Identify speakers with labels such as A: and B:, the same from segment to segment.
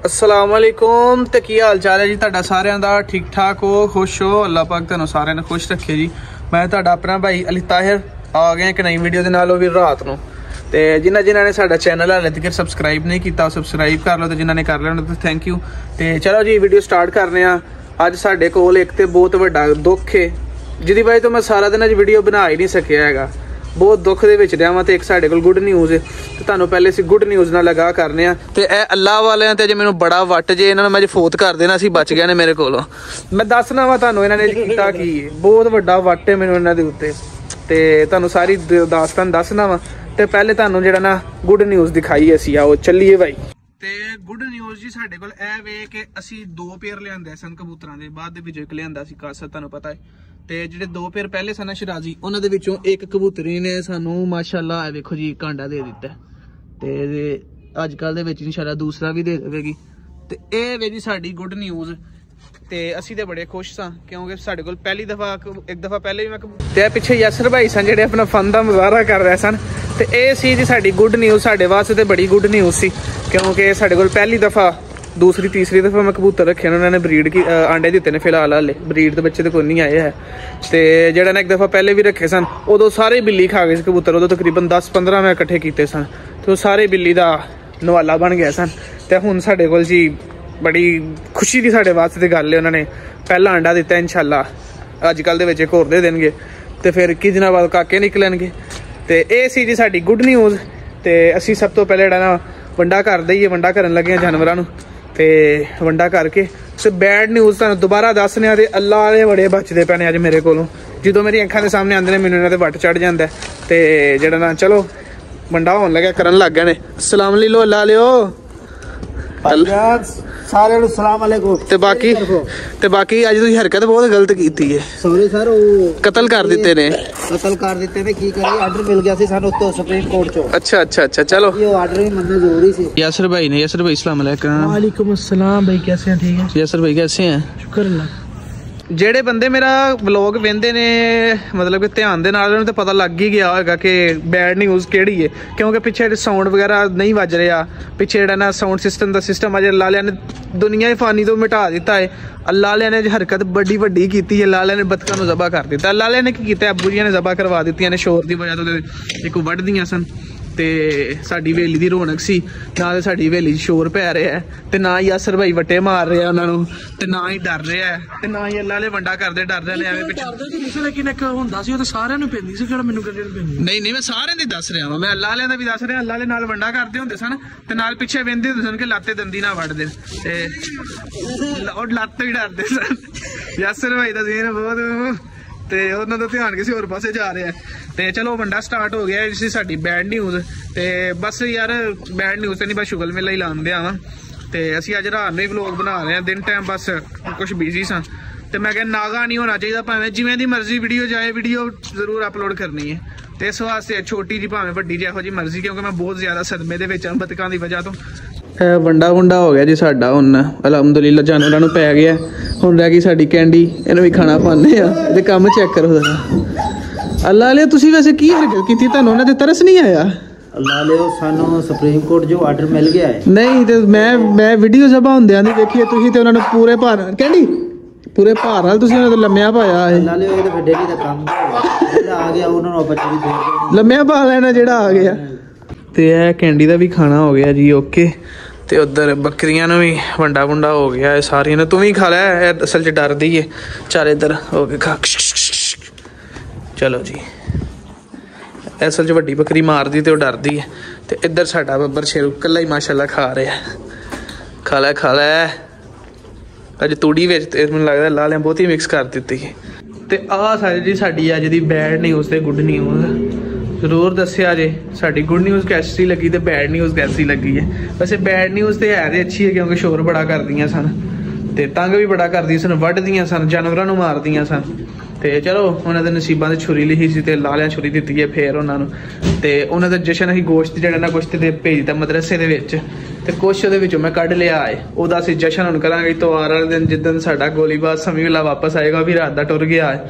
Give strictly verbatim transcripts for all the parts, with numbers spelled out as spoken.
A: अस्सलाम वालेकुम ते की हाल चाल है जी तुहाडा सारियां दा ठीक ठाक हो खुश हो अल्लाह पाक तुहानू सारियां नू खुश रखे जी। मैं तुहाडा अपना भाई अली ताहिर आ गया एक नई वीडियो दे नाल भी रात नू ते जिन्हां जिन्हां ने साडा चैनल हाले तक सबसक्राइब नहीं किया सबसक्राइब कर लो ते जिन्हां ने कर लेना तो थैंक यू। ते चलो जी वीडियो स्टार्ट करने आ। अज साडे कोल एक ते बहुत वड्डा दुख है जिहदी वजह तो मैं सारा दिन अज वीडियो बना ही नहीं सकिया हैगा। बहुत दुख दे विच रहा तो एक साडे कोल गुड न्यूज़ है तो तुहानू पहले असीं गुड न्यूज़ नाल लगा करने आ। ते ए अल्लाह वालियां ते जे मैनू बड़ा वट जे इन्हां नूं मैं फोत कर देना सी बच गए ने मेरे कोलों। मैं दसना वा तुहानू इन्हां ने कीता की बहुत वड्डा वट है मैनू इन्हां दे उत्ते ते तुहानू सारी दास्तान दसना वा। ते पहले तुहानू जिहड़ा ना गुड न्यूज़ दिखाई असीं आओ चलिए भाई। ते गुड न्यूज़ जी साडे कोल ए वे कि असीं दो पेयर लिआंदे सन कबूतरां दे बाद दे विच इक लिआंदा सी कासर तुहानू पता है। ते जिहड़े दो पेयर पहले सन शराजी उन्हां दे विचों एक कबूतरी ने सानू माशाअल्लाह देखो जी कांडा दे दित्ता ते अजकल दे विच इंशाअल्लाह दूसरा भी दे देवेगी। ते एह वे जी साडी गुड न्यूज़ ते असीं ते बड़े खुश सां क्योंकि साडे कोल पहली दफा एक दफा पहले भी मैं ते पिछे यासर भाई सन जिहड़े अपना फन दा मुजाहरा कर रहे सन ते एह सी जी साडी गुड न्यूज़ साडे वास्ते ते बड़ी गुड न्यूज़ सी क्योंकि साडे कोल पहली दफा दूसरी तीसरी दफा मैं कबूतर रखे उन्होंने ब्रीड की आंडे दिते ने फिलहाल हाले ब्रीड तो बच्चे तो कोई नहीं आए है। तो जेड़ा ना एक दफा पहले भी रखे सन उदों सारे बिल्ली खा गए कबूतर उदों तकरीबन दस पंद्रह मैं इकट्ठे किए सन तो सारे बिल्ली का नवाला बन गया सन। तो हुण साडे कोल जी बड़ी खुशी की साडे वास्ते गल है उन्होंने पहला आंडा दिता इंशाअल्लाह अजकल दे विच एक होर दे देणगे ते फिर इक्की दिनां बाद काके निकलणगे। ते इह सी जी साडी गुड न्यूज़। ते असीं सब तो पहले जिहड़ा ना वंडा कर दईए वंडा करन लगे जानवरां नूं ते वंडा करके ते बैड न्यूज़ तुहानू दोबारा दसने आ। ते अल्लाह वाले बड़े बचदे पैने अज मेरे कोलों जो मेरी अखां दे सामने आंदे ने मैनूं इन्हां ते वट चढ़ जांदा है। ते जिहड़ा ना चलो वंडा होण लग्या करन लग गए ने। अस्सलाम वालेकुम अल्लाह लियो
B: सारे नूं सलाम अलैकुम।
A: ते बाकी ते बाकी अज तुसीं हरकत बहुत गलत कीती है।
B: सॉरी सर वो
A: कतल कर दिते ने
B: कतल कर दिते ने की करिए आर्डर मिल गया सी सानू तो सुप्रीम कोर्ट चो।
A: अच्छा अच्छा अच्छा चलो
B: ये आर्डर भी मनना जरूरी सी।
A: यासर भाई ने यासर भाई अस्सलाम वालेकुम।
B: वालेकुम अस्सलाम भाई कैसे हैं ठीक है
A: यासर भाई कैसे हैं
B: शुक्र अल्लाह।
A: ਜਿਹੜੇ ਬੰਦੇ ਮੇਰਾ ਵਲੌਗ ਵੇਂਦੇ ਨੇ ਮਤਲਬ ਕਿ ਧਿਆਨ ਦੇ ਨਾਲ ਉਹਨੂੰ ਤਾਂ ਪਤਾ ਲੱਗ ਹੀ ਗਿਆ ਹੋਵੇਗਾ ਕਿ ਬੈਡ ਨਿਊਜ਼ ਕਿਹੜੀ ਹੈ ਕਿਉਂਕਿ ਪਿੱਛੇ ਸਾਊਂਡ ਵਗੈਰਾ ਨਹੀਂ ਵੱਜ ਰਿਹਾ ਪਿੱਛੇ ਜਿਹੜਾ ਨਾ ਸਾਊਂਡ ਸਿਸਟਮ ਦਾ ਸਿਸਟਮ ਅਜੇ ਅੱਲਾਹ ਨੇ ਦੁਨੀਆ ਹੀ ਫਾਨੀ ਤੋਂ ਮਿਟਾ ਦਿੱਤਾ ਹੈ। ਅੱਲਾਹ ਨੇ ਅੱਜ ਹਰਕਤ ਬੜੀ ਵੱਡੀ ਕੀਤੀ ਹੈ। ਅੱਲਾਹ ਨੇ ਬੱਤਕਾਂ ਨੂੰ ਜ਼ਬਾ ਕਰ ਦਿੱਤਾ। ਅੱਲਾਹ ਨੇ ਕੀ ਕੀਤਾ ਅੱਬੂ ਜੀਆਂ ਨੇ ਜ਼ਬਾ ਕਰਵਾ ਦਿੱਤੀਆਂ ਨੇ ਸ਼ੋਰ ਦੀ ਵਜ੍ਹਾ ਤੋਂ ਇੱਕ ਵੱਢਦੀਆਂ ਸਨ ਤੇ ਸਾਡੀ ਹਵੇਲੀ ਦੀ ਰੌਣਕ ਸੀ ਨਾ ਤੇ ਸਾਡੀ ਹਵੇਲੀ 'ਚ ਸ਼ੋਰ ਪੈ ਰਿਹਾ ਤੇ ਨਾ ਹੀ ਯਾਸਰ ਭਾਈ ਵੱਟੇ ਮਾਰ ਰਿਹਾ ਉਹਨਾਂ ਨੂੰ ਤੇ ਨਾ ਹੀ ਡਰ ਰਿਹਾ ਤੇ ਨਾ ਹੀ ਅੱਲਾ ਵਾਲੇ ਵੰਡਾ ਕਰਦੇ ਡਰਦੇ ਨੇ ਐਵੇਂ ਪਿੱਛੇ ਲੇਕਿਨ ਇੱਕ ਹੁੰਦਾ ਸੀ ਉਹ ਤਾਂ ਸਾਰਿਆਂ ਨੂੰ ਪੈਂਦੀ ਸੀ ਕਿਹੜਾ ਮੈਨੂੰ ਕਰਦੇ ਪੈਂਦੀ ਨਹੀਂ ਨਹੀਂ ਮੈਂ ਸਾਰਿਆਂ ਦੀ ਦੱਸ ਰਿਹਾ ਵਾਂ ਮੈਂ ਅੱਲਾ ਵਾਲਿਆਂ ਦਾ ਵੀ ਦੱਸ ਰਿਹਾ। ਅੱਲਾ ਵਾਲੇ ਨਾਲ ਵੰਡਾ ਕਰਦੇ ਹੁੰਦੇ ਸਨ ਤੇ ਨਾਲ ਪਿੱਛੇ ਵਹਿੰਦੇ ਹੁੰਦੇ ਸਨ ਕਿ ਲਾਤੇ ਦੰਦੀ ਨਾ ਵੱਢ ਦੇਣ ਤੇ ਉਹ ਲੱਤ ਹੀ ਡਰਦੇ ਸਨ। ਯਾਸਰ ਭਾਈ ਦਾ ਸੀਨ ਬਹੁਤ ਤੇ ਉਹਨਾਂ ਦਾ ਧਿਆਨ ਕਿਸੇ ਹੋਰ ਪਾਸੇ ਜਾ ਰਿਹਾ ਤੇ ਚਲੋ ਵੰਡਾ ਸਟਾਰਟ ਹੋ ਗਿਆ ਇਸ ਸਾਡੀ ਬੈਡ ਨਿਊਜ਼ ਤੇ ਬਸ ਯਾਰ ਬੈਡ ਨਿਊਜ਼ ਤੇ ਨਹੀਂ ਬਸ ਸ਼ੁਗਲ ਮੇਲਾ ਹੀ ਲਾਉਂਦੇ ਆਵਾਂ ਤੇ ਅਸੀਂ ਅੱਜ ਰਾਤ ਨੂੰ ਹੀ ਵਲੌਗ ਬਣਾ ਰਹੇ ਹਾਂ ਦਿਨ ਟਾਈਮ ਬਸ ਕੁਛ ਬਿਜ਼ੀ ਸਾਂ ਤੇ ਮੈਂ ਕਿਹਾ ਨਾਗਾ ਨਹੀਂ ਹੋਣਾ ਚਾਹੀਦਾ ਭਾਵੇਂ ਜਿਵੇਂ ਦੀ ਮਰਜ਼ੀ ਵੀਡੀਓ ਜਾਏ ਵੀਡੀਓ ਜ਼ਰੂਰ ਅਪਲੋਡ ਕਰਨੀ ਹੈ ਤੇ ਇਸ ਵਾਸਤੇ ਛੋਟੀ ਜੀ ਭਾਵੇਂ ਵੱਡੀ ਜਿਹੋ ਜੀ ਮਰਜ਼ੀ ਕਿਉਂਕਿ ਮੈਂ ਬਹੁਤ ਜ਼ਿਆਦਾ ਸਦਮੇ ਦੇ ਵਿੱਚ ਹਾਂ ਬਤਕਾਂ ਦੀ ਵਜ੍ਹਾ ਤੋਂ। ਵੰਡਾ ਵੰਡਾ ਹੋ ਗਿਆ ਜੀ ਸਾਡਾ ਹੁਣ ਅਲਹਮਦੁਲਿਲਾ ਜਾਨਵਰਾਂ ਨੂੰ ਪੈ ਗਿਆ ਹੁਣ ਰਹਿ ਗਈ ਸਾਡੀ ਕੈਂਡੀ ਇਹਨੂੰ ਵੀ ਖਾਣਾ ਪਾਉਂਦੇ ਆ ਇਹਦੇ ਕੰਮ ਚੈੱਕ ਕਰੋ ਜ਼ਰਾ। ਅੱਲਾ ਵਾਲੇ ਤੁਸੀਂ ਵੈਸੇ ਕੀ ਹਰਕਤ ਕੀਤੀ ਤੁਹਾਨੂੰ ਉਹਨਾਂ ਤੇ ਤਰਸ ਨਹੀਂ ਆਇਆ?
B: ਅੱਲਾ ਵਾਲੇ ਸਾਨੂੰ ਸੁਪਰੀਮ ਕੋਰਟ ਜੋ ਆਰਡਰ ਮਿਲ ਗਿਆ ਹੈ
A: ਨਹੀਂ ਤੇ ਮੈਂ ਮੈਂ ਵੀਡੀਓ ਜ਼ਬਾ ਹੁੰਦਿਆਂ ਦੀ ਵੇਖੀਏ ਤੁਸੀਂ ਤੇ ਉਹਨਾਂ ਨੂੰ ਪੂਰੇ ਭਾਰ ਕੈਂਡੀ ਪੂਰੇ ਭਾਰ ਨਾਲ ਤੁਸੀਂ ਉਹਨਾਂ ਤੋਂ ਲੰਮਿਆ ਪਾਇਆ ਹੈ।
B: ਅੱਲਾ ਵਾਲੇ ਉਹਦੇ ਵੱਡੇ ਦੀ ਦਾ ਕੰਮ ਆ ਗਿਆ ਉਹਨਾਂ ਨੂੰ ਬੱਚੇ ਦੀ ਦੇ
A: ਲੰਮਿਆ ਪਾ ਲੈਣਾ ਜਿਹੜਾ ਆ ਗਿਆ ਤੇ ਇਹ ਕੈਂਡੀ ਦਾ ਵੀ ਖਾਣਾ ਹੋ ਗਿਆ ਜੀ ਓਕੇ। ਤੇ ਉਧਰ ਬੱਕਰੀਆਂ ਨੂੰ ਵੀ ਵੰਡਾ ਵੰਡਾ ਹੋ ਗਿਆ ਇਹ ਸਾਰੀਆਂ ਨੂੰ ਤੂੰ ਵੀ ਖਾ ਲੈ ਇਹ ਅਸਲ 'ਚ ਡਰਦੀ ਹੈ ਚੱਲ ਇੱਧਰ ਹੋ ਕੇ ਖਾ। ਚਲੋ ਜੀ ਅਸਲ 'ਚ ਵੱਡੀ ਬੱਕਰੀ ਮਾਰਦੀ ਤੇ ਉਹ ਡਰਦੀ ਹੈ ਤੇ ਇੱਧਰ ਸਾਡਾ ਬੱਬਰ ਸ਼ੇਰੂ ਇਕੱਲਾ ਹੀ ਮਾਸ਼ਾਅੱਲਾ ਖਾ ਰਿਹਾ ਖਾ ਲੈ ਖਾ ਲੈ। ਅੱਜ ਤੂੜੀ ਵਿੱਚ ਤੇ ਮੈਨੂੰ ਲੱਗਦਾ ਲਾਲਿਆਂ ਬਹੁਤੀ ਮਿਕਸ ਕਰ ਦਿੱਤੀ ਹੈ। ਤੇ ਆਹ ਸਾਡੀ ਜੀ ਸਾਡੀ ਅੱਜ ਦੀ ਬੈਡ ਨਿਊਜ਼ ਤੇ ਗੁੱਡ ਨਿਊਜ਼ ਜ਼ਰੂਰ ਦੱਸਿਆ ਜੇ ਸਾਡੀ ਗੁੱਡ ਨਿਊਜ਼ ਕੈਸੀ ਲੱਗੀ ਤੇ ਬੈਡ ਨਿਊਜ਼ ਕੈਸੀ ਲੱਗੀ ਹੈ। ਵੈਸੇ ਬੈਡ ਨਿਊਜ਼ ਤੇ ਹੈ ਤੇ ਅੱਛੀ ਹੈ ਕਿਉਂਕਿ ਸ਼ੋਰ ਬੜਾ ਕਰਦੀਆਂ ਸਨ ਤੇ ਤੰਗ ਵੀ ਬੜਾ ਕਰਦੀਆਂ ਸਨ ਵੱਢਦੀਆਂ ਸਨ ਜਾਨਵਰਾਂ ਨੂੰ ਮਾਰਦੀਆਂ ਸਨ ਤੇ ਚਲੋ ਉਹਨਾਂ ਦੇ ਨਸੀਬਾਂ ਤੇ ਛੁਰੀ ਲਿਖੀ ਸੀ ਤੇ ਲਾਲਿਆਂ ਛੁਰੀ ਦਿੱਤੀ ਹੈ ਫੇਰ ਉਹਨਾਂ ਨੂੰ ਤੇ ਉਹਨਾਂ ਦਾ ਜਸ਼ਨ ਅਸੀਂ ਗੋਸ਼ਤ ਜਿਹੜਾ ਨਾ ਕੁਛ ਤੇ ਭੇਜ ਦਿੱਤਾ ਮਦਰਸੇ ਦੇ ਵਿੱਚ ਤੇ ਕੁਛ ਉਹਦੇ ਵਿੱਚੋਂ ਮੈਂ ਕੱਢ ਲਿਆ ਹੈ ਉਹਦਾ ਅਸੀਂ ਜਸ਼ਨ ਹੁਣ ਕਰਾਂਗੇ ਇਤਵਾਰ ਵਾਲੇ ਦਿਨ ਜਿੱਦਣ ਸਾਡਾ ਗੋਲੀਬਾਜ਼ ਸਮੀਉਲਾ ਵਾਪਸ ਆਏਗਾ ਵੀ ਰਾਤ ਦਾ ਟੁਰ ਗਿਆ ਹੈ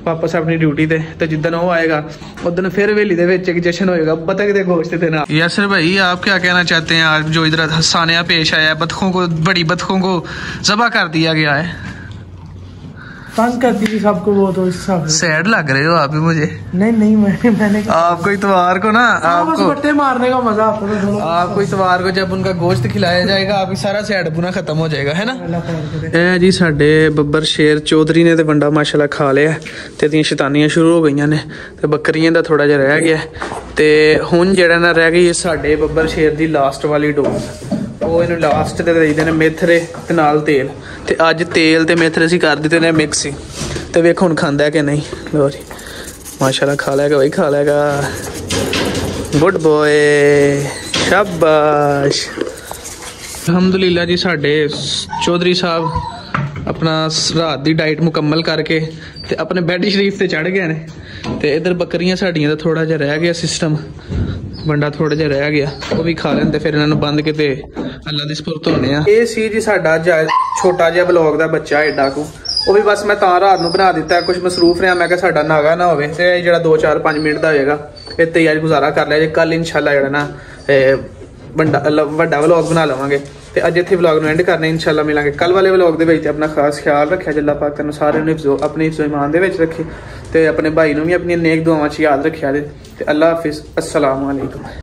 A: वापस अपनी ड्यूटी ते ते जिद्दन वो आएगा उदन फिर हवेली दे विच एक जश्न होएगा बतख दे गोश्त दे नाल। यासर भाई आप क्या कहना चाहते हैं आज जो इधर हसानिया पेश आया है, बतखों को बड़ी बतखों को ज़बह कर दिया गया है,
C: तंग करती थी सबको वो, तो इस हिसाब से
A: सैड लग रहे हो आप भी मुझे।
C: नहीं नहीं मैं मैंने
A: आपको इतवार को ना आपको
C: बट्टे मारने का मजा आता था।
A: आपको इतवार को जब उनका गोश्त खिलाया जाएगा आपकी सारा सैड बुना खत्म हो जाएगा, है ना। ए जी साडे बब्बर शेर चौधरी ने तो बंडा माशाल्लाह खा लिया ते दी शैतानियां शुरू हो गई ने ते बकरियां दा थोड़ा जिहा रह गया ते हुण जेड़ा ना रह गई साडे बब्बर शेर दी लास्ट वाली डोज। वो इन्हू लास्ट ते देईदे ने मेथरे ते नाल तेल ते अज तेल ते मेथरे असीं कर दित्ते ने मिक्स ही ते वेख हुण खांदा है कि नहीं। लो जी माशाल्लाह खा लेगा भाई, खा लेगा, गुड बॉय, शाबाश। अलहमदुलिल्लाह जी साडे चौधरी साहब अपना रात दी डाइट मुकम्मल करके ते अपने बैड शरीफ ते चढ़ गए ने ते इधर बकरियां साडियां दा थोड़ा जिहा रह गया सिस्टम, बंडा थोड़ा जिहा रह गया वो भी खा लेंदे फिर इन्हां नूं बंद के ते अल्लाह दी सुपुर्द होने आ। ये सी जी साडा छोटा जिहा ब्लॉग दा बच्चा एडा को वो भी बस मैं तां रात नूं बना दित्ता, कुछ मसरूफ रहा मैं साडा नागा ना होवे ते जेड़ा दो चार पाँच मिनट दा होएगा इत्ते ही अज गुजारा कर लिया जे। कल इंशाल्लाह जेड़ा ना बंडा वड्डा व्लॉग बना लवांगे ते अज इत्थे व्लॉग नूं एंड करने इंशाल्लाह मिलांगे कल वाले व्लॉग दे विच। अपना खास ख्याल रखिया जी, अल्लाह पाक तुहानूं सारे नूं हिफ्ज़ो अपने हिफ्ज़ो ईमान दे विच रखे ते अपने भाई नूं भी अपनी नेक दुआवां च याद रखिया जे ते अल्लाह हाफिज़, अस्सलाम वालेकुम।